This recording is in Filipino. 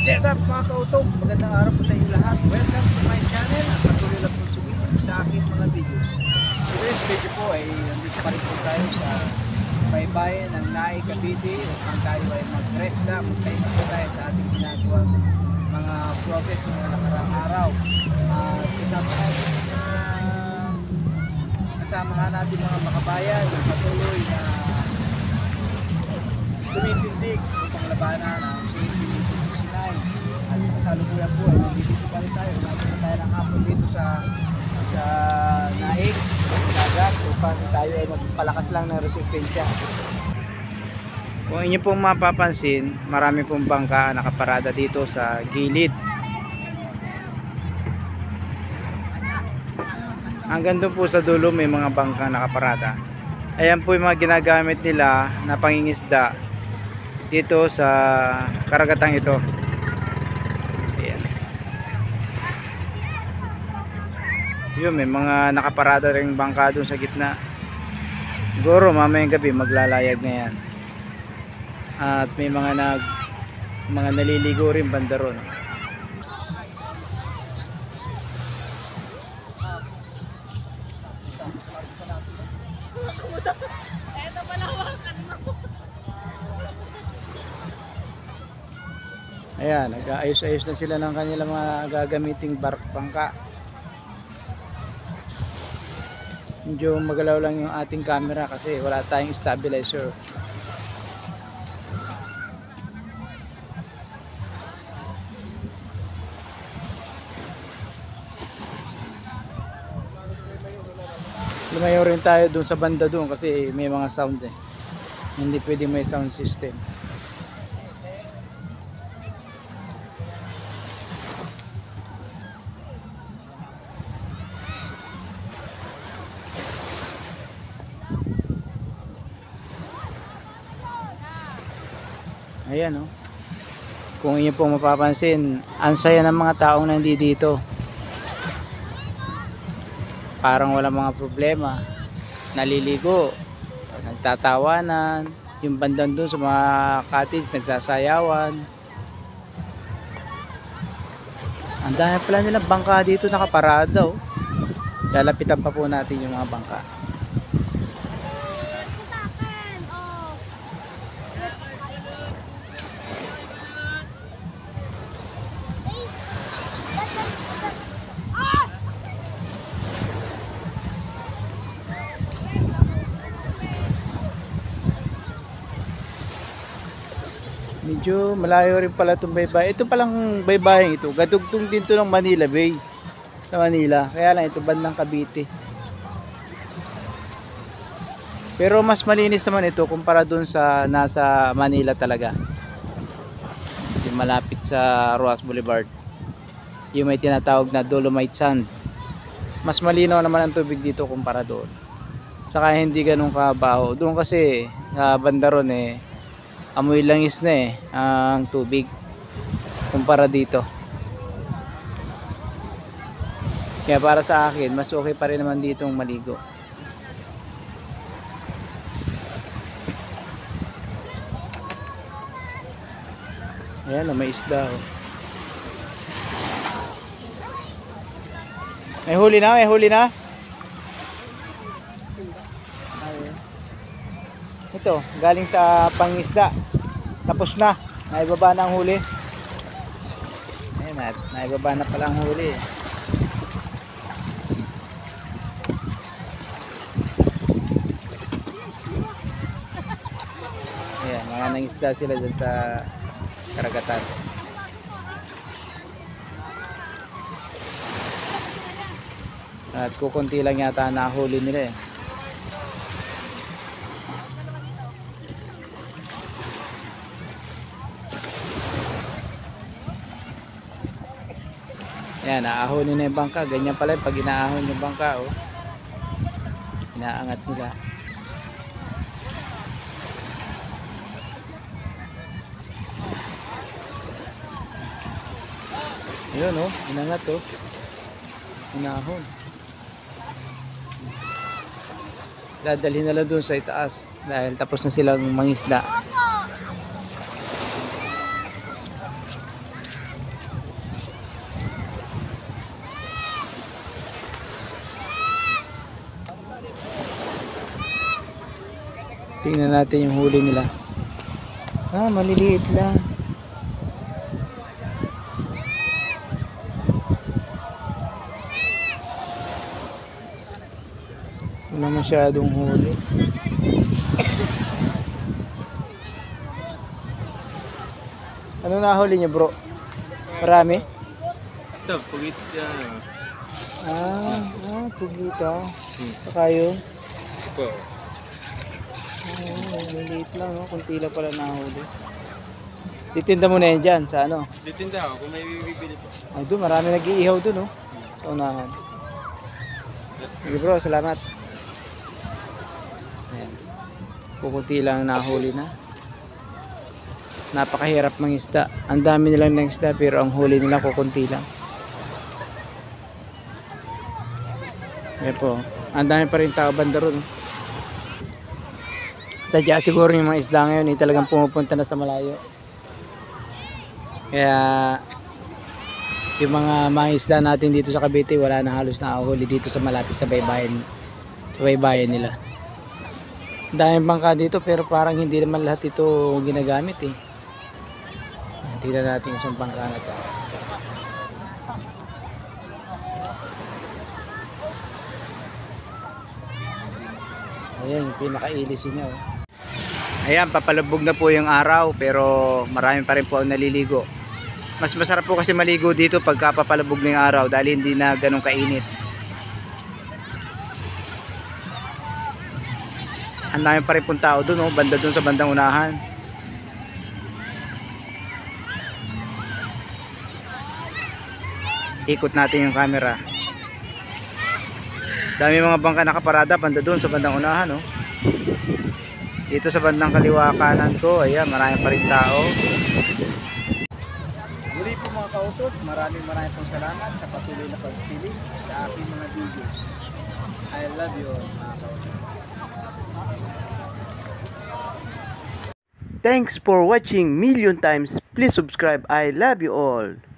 Get up mga kautog, magandang araw po sa inyo lahat. Welcome to my channel. At patuloy lang po sumilip sa aking mga videos. Today's video po ay nandito pa rin po tayo sa baybayin ng Naay, Cavite upang tayo ay mag-rest na. Magpahinga po tayo sa ating ginagawa mga progress ng nakaraang araw. Kasama natin mga makabayan ng patuloy na tumitindig upang labanan ang CPP-69 at kasalukuyan po ay nandito pa rin tayo. Nandito tayo ng hapon dito sa Naik, dagat upang tayo ay magpalakas lang ng resistensya. Kung inyo pong mapapansin, marami pong bangka nakaparada dito sa gilid. Hanggang doon po sa dulo may mga bangka nakaparada. Ayan po yung mga ginagamit nila na pangingisda dito sa karagatang ito. Ayan. Yun, may mga nakaparada ring bangka doon sa gitna. Siguro mamayang gabi maglalayag na yan. At may mga naliligo rin banda ron. Ayan, nag-aayos-ayos na sila ng kanilang mga gagamiting bangka. Medyo magalaw lang yung ating camera kasi wala tayong stabilizer. Lumayo rin tayo dun sa banda dun kasi may mga sound eh. Hindi pwede may sound system. Ayan oh. Kung inyo pong mapapansin, ang saya ng mga taong nandito. Parang wala mga problema. Naliligo, nagtatawanan, yung bandang doon sa mga cottage nagsasayawan. Ang dami pala nilang bangka dito nakaparada oh. Lalapitan pa po natin yung mga bangka. Medyo malayo rin pala itong baybay. Ito palang baybayin ito. Gadugtong din ito ng Manila Bay. Sa Manila. Kaya lang ito bandang Cavite. Pero mas malinis naman ito kumpara dun sa nasa Manila talaga. Yung malapit sa Roas Boulevard. Yung may tinatawag na Dolomite Sand. Mas malinaw naman ang tubig dito kumpara doon. Saka hindi ganun kabaho. Doon kasi banda ron eh. Amoy langis na eh ang tubig kumpara dito. Kaya para sa akin mas okay pa rin naman ditong maligo. Ayan oh, may isda oh. May huli na, may huli na. Ito, galing sa pangisda. Tapos na, naibaba na ang huli. Ayan at, naibaba na pala ang huli. Ayan, mga nangisda sila dyan sa karagatan. At kukunti lang yata nahuli nila eh. Ayan, naahonin na yung bangka. Ganyan pala pag inaahon yung bangka oh. Inaangat nila. Ayun oh, inangat oh. Inahon. Dadalhin na lang doon sa itaas dahil tapos na silang mangisda. Tingnan natin yung huli nila. Maliliit lang. Wala masyadong huli. Ano nahuli niyo, bro? Marami? Ito, pugit yan. Pugita. Saka yun. Ito. Maliit lang, no? Kunti lang pala nahuli. Titinda mo na yan dyan sa ano? Titinda ako kung may bibili po. Ay, doon, marami nag-iihaw doon, no? Sa unahan. Sige bro, salamat. Ayan. Kukunti lang nahuli na. Napakahirap mangisda. Ang dami nilang ng isda pero ang huli nila kukunti lang. Ayan po. Ang dami pa rin tao banda ron. Sadya siguro yung mga isda ngayon talagang pumupunta na sa malayo. Kaya yung mga isda natin dito sa Cavite wala na halos nakahuli dito sa malapit sa baybayin nila. Ang daming bangka dito pero parang hindi naman lahat ito ginagamit eh. Tingnan natin yung isang bangka na ito. Ayan yung pinakailis niya. Ayan, papalubog na po yung araw pero marami pa rin po ang naliligo. Mas masarap po kasi maligo dito pagka papalubog na yung araw dahil hindi na ganun kainit. Ang dami pa rin pong tao doon, banda doon sa bandang unahan. Ikot natin yung camera. Dami mga bangka nakaparada banda doon sa bandang unahan. Dito sa bandang kaliwa kanan ko, ayan, marami pa rin tao. Muli po mga kautot, maraming pong salamat sa patuloy na pagsiling sa aking mga videos. I love you all, mga kautot. Thanks for watching million times. Please subscribe. I love you all.